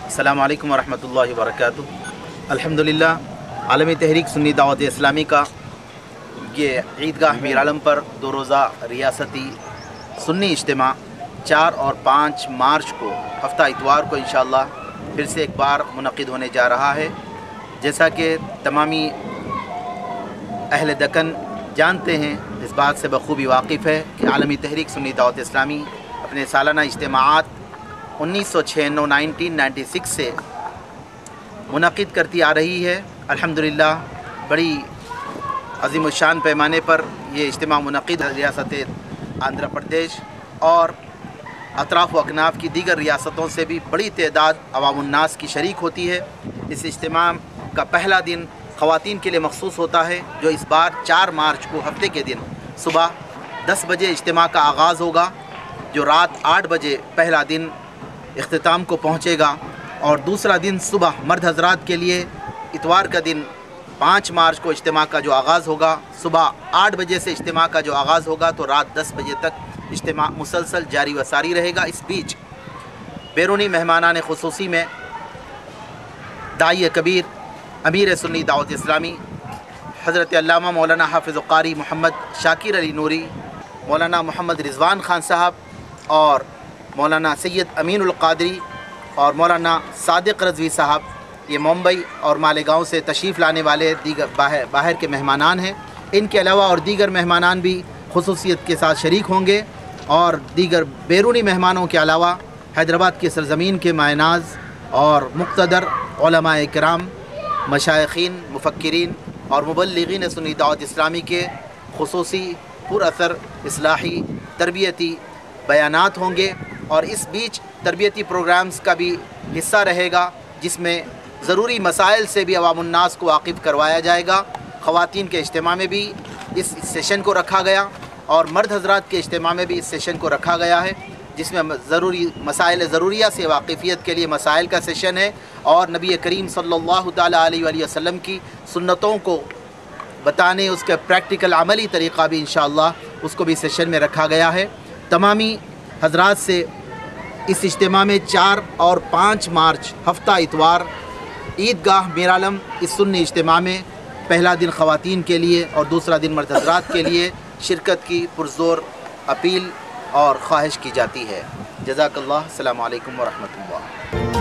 अस्सलामु अलैकुम वरहमतुल्लाहि वबरकातुहू। अल्हम्दुलिल्लाह आलमी तहरीक सुन्नी दावत-ए-इस्लामी का ये ईदगाह मीर आलम पर 2 रोज़ा रियासती सुन्नी इज्तिमा 4 और 5 मार्च को हफ्ता इतवार को इंशाअल्लाह फिर से एक बार मुनक़िद होने जा रहा है। जैसा कि तमामी अहले दक्कन जानते हैं, इस बात से बखूबी वाकिफ़ है कि आलमी तहरीक सुन्नी दावत-ए-इस्लामी अपने सालाना इज्तिमाआत 1996 से मुनक़िद करती आ रही है। अल्हम्दुलिल्लाह बड़ी अज़ीम शान पैमाने पर ये इज्तिमा मुनक़िद रियासत आंध्र प्रदेश और अतराफ़ व अकनाफ़ की दीगर रियासतों से भी बड़ी तादाद अवामुन्नास की शरीक होती है। इस इज्तिमा का पहला दिन ख़वातीन के लिए मखसूस होता है, जो इस बार 4 मार्च को हफ्ते के दिन सुबह 10 बजे इज्तिमा का आगाज़ होगा, जो रात 8 बजे पहला दिन इख्तिताम को पहुँचेगा। और दूसरा दिन सुबह मर्द हज़रात के लिए इतवार का दिन 5 मार्च को इज्तिमा का जो आगाज़ होगा, सुबह 8 बजे से इज्तिमा का जो आगाज़ होगा तो रात 10 बजे तक इज्तिमा मुसलसल जारी व सारी रहेगा। इस बीच बैरूनी मेहमानान ख़ुसूसी में दाई कबीर अमीर सुन्नी दावत-ए-इस्लामी हज़रत अल्लामा मौलाना हाफ़िज़ क़ारी मोहम्मद शाकिर अली नूरी, मौलाना मोहम्मद रिज़वान ख़ान साहब और मौलाना सैयद अमीनुल क़ादरी और मौलाना सादिक़ रज़वी साहब, ये मुंबई और मालेगांव से तशरीफ़ लाने वाले दीगर बाहर के मेहमानान हैं। इनके अलावा और दीगर मेहमानान भी खुसूसियत के साथ शरीक होंगे और दीगर बैरूनी मेहमानों के अलावा हैदराबाद की सरज़मीन के मायनाज़ और मुक़्तदर उलमाए किराम, मशाइख़ीन, मुफ़क्किरीन और मुबल्लिगीन सुन्नी दावत-ए-इस्लामी के खुसूसी पुरअसर इस्लाही तरबियती बयानात होंगे। और इस बीच तरबियती प्रोग्राम्स का भी हिस्सा रहेगा, जिसमें ज़रूरी मसाइल से भी अवामुन्नास को वाकिफ़ करवाया जाएगा। ख़वातीन के इज्तिमा में भी इस सेशन को रखा गया और मर्द हज़रात के इज्तिमा में भी इस सेशन को रखा गया है, जिसमें ज़रूरी मसाइल ज़रूरिया से वाकिफ़ियत के लिए मसाइल का सेशन है और नबी करीम सल्लल्लाहु तआला अलैहि वसल्लम की सुन्नतों को बताने, उसके प्रैक्टिकल अमली तरीक़ा भी इंशाअल्लाह उसको भी सेशन में रखा गया है। तमामी हज़रात से इस इज्तिमा में 4 और 5 मार्च हफ्ता इतवार ईदगाह मीर आलम इस सुन्नी इज्तिमा में पहला दिन ख़वातीन के लिए और दूसरा दिन मर्द हज़रात के लिए शिरकत की पुरज़ोर अपील और ख्वाहिश की जाती है। जज़ाकल्लाह। अस्सलामु अलैकुम व रहमतुल्लाह।